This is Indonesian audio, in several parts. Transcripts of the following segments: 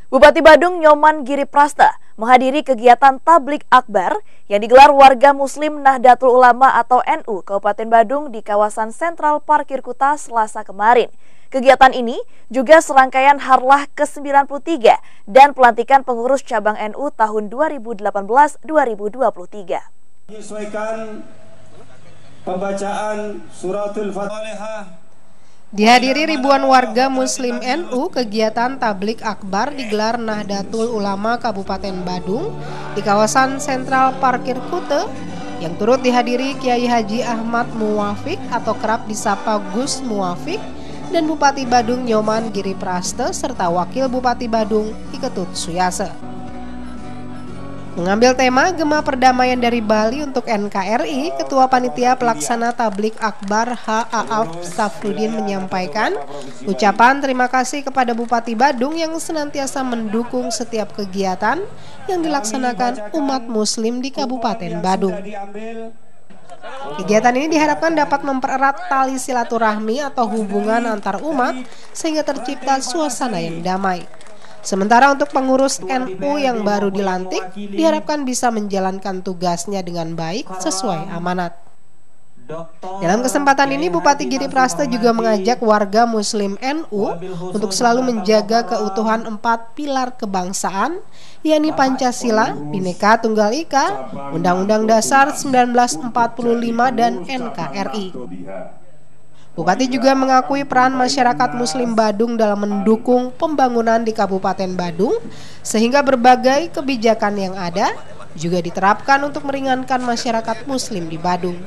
Bupati Badung Nyoman Giriprasta menghadiri kegiatan Tablik Akbar yang digelar warga Muslim Nahdlatul Ulama atau NU Kabupaten Badung di kawasan Sentral Parkir Kuta Selasa kemarin. Kegiatan ini juga serangkaian Harlah ke-93 dan pelantikan pengurus cabang NU tahun 2018-2023. Menyesuaikan pembacaan suratul Fatihah. Dihadiri ribuan warga Muslim NU, kegiatan Tablik Akbar digelar Nahdlatul Ulama Kabupaten Badung di kawasan Sentral Parkir Kuta yang turut dihadiri Kiai Haji Ahmad Muwafiq atau kerap disapa Gus Muwafiq dan Bupati Badung Nyoman Giriprasta serta Wakil Bupati Badung Iketut Suyase. Mengambil tema Gema Perdamaian dari Bali untuk NKRI, Ketua Panitia Pelaksana Tablik Akbar H.A.F. Safruddin menyampaikan ucapan terima kasih kepada Bupati Badung yang senantiasa mendukung setiap kegiatan yang dilaksanakan umat Muslim di Kabupaten Badung. Kegiatan ini diharapkan dapat mempererat tali silaturahmi atau hubungan antar umat sehingga tercipta suasana yang damai. Sementara untuk pengurus NU yang baru dilantik, diharapkan bisa menjalankan tugasnya dengan baik sesuai amanat. Dalam kesempatan ini, Bupati Giriprasta juga mengajak warga Muslim NU untuk selalu menjaga keutuhan 4 pilar kebangsaan, yakni Pancasila, Bhinneka Tunggal Ika, Undang-Undang Dasar 1945, dan NKRI. Bupati juga mengakui peran masyarakat Muslim Badung dalam mendukung pembangunan di Kabupaten Badung, sehingga berbagai kebijakan yang ada juga diterapkan untuk meringankan masyarakat Muslim di Badung.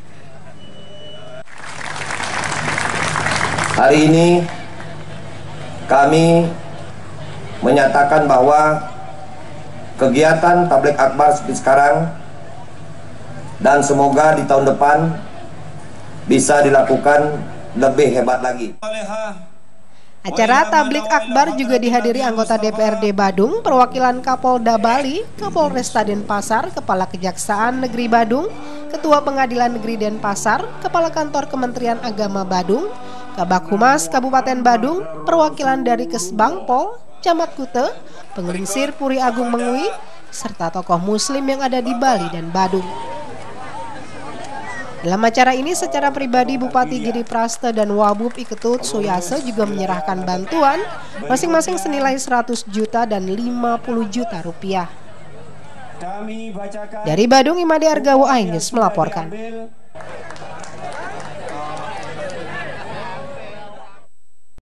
Hari ini kami menyatakan bahwa kegiatan Tablik Akbar seperti sekarang dan semoga di tahun depan bisa dilakukan lebih hebat lagi. Acara Tablik Akbar juga dihadiri anggota DPRD Badung, perwakilan Kapolda Bali, Kapolresta Denpasar, Kepala Kejaksaan Negeri Badung, Ketua Pengadilan Negeri Denpasar, Kepala Kantor Kementerian Agama Badung, Kabak Humas Kabupaten Badung, perwakilan dari Kesbangpol, Camat Kuta, Pengelingsir Puri Agung Mengui, serta tokoh Muslim yang ada di Bali dan Badung. Dalam acara ini secara pribadi Bupati Giriprasta dan Wabub Iketut Suyase juga menyerahkan bantuan masing-masing senilai 100 juta dan 50 juta rupiah. Dari Badung, Imade Argawo Ainges melaporkan.